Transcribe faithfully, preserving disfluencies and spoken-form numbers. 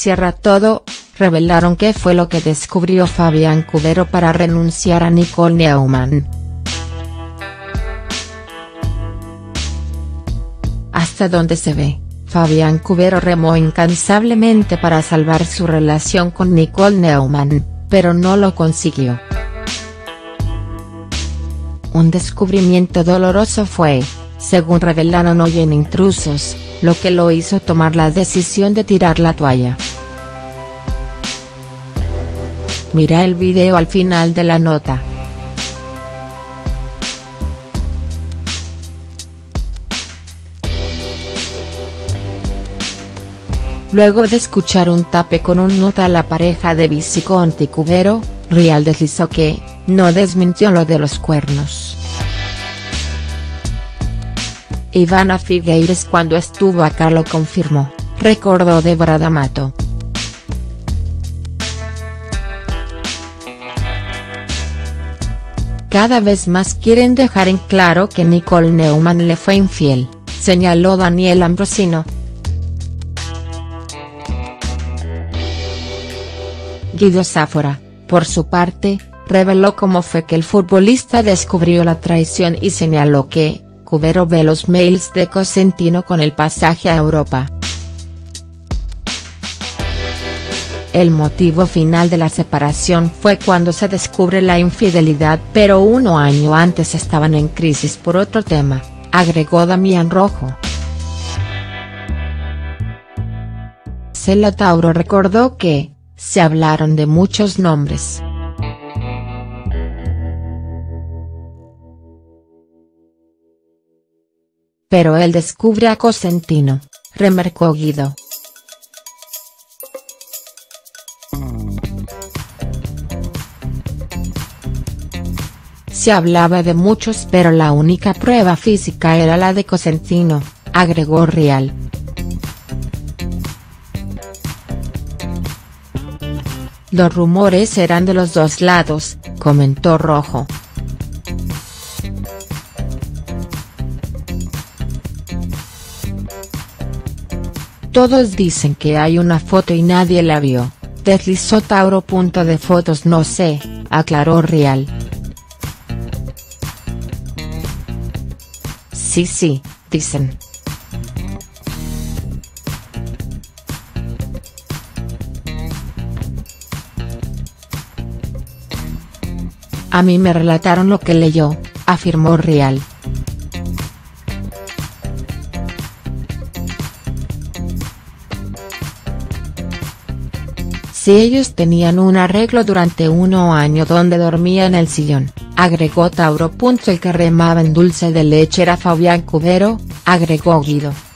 cierra todo, revelaron qué fue lo que descubrió Fabián Cubero para renunciar a Nicole Neumann. Hasta donde se ve, Fabián Cubero remó incansablemente para salvar su relación con Nicole Neumann, pero no lo consiguió. Un descubrimiento doloroso fue, según revelaron hoy en Intrusos, lo que lo hizo tomar la decisión de tirar la toalla. Mira el video al final de la nota. Luego de escuchar un tape con un nota a la pareja de Visconti y Cubero, Rial deslizó que, no desmintió lo de los cuernos. Ivana Figueires cuando estuvo acá lo confirmó, recordó Débora D'Amato. Cada vez más quieren dejar en claro que Nicole Neumann le fue infiel, señaló Daniel Ambrosino. Guido Sáfora, por su parte, reveló cómo fue que el futbolista descubrió la traición y señaló que, Cubero ve los mails de Cosentino con el pasaje a Europa. El motivo final de la separación fue cuando se descubre la infidelidad, pero un año antes estaban en crisis por otro tema, agregó Damián Rojo. Cela Tauro recordó que, se hablaron de muchos nombres. Pero él descubre a Cosentino, remarcó Guido. Se hablaba de muchos pero la única prueba física era la de Cosentino, agregó Rial. Los rumores eran de los dos lados, comentó Rojo. Todos dicen que hay una foto y nadie la vio, deslizó Tauro. Punto de fotos no sé, aclaró Rial. Sí sí, dicen. A mí me relataron lo que leyó, afirmó Rial. Si ellos tenían un arreglo durante un año donde dormía en el sillón, agregó Tauro. El que remaba en dulce de leche era Fabián Cubero, agregó Guido.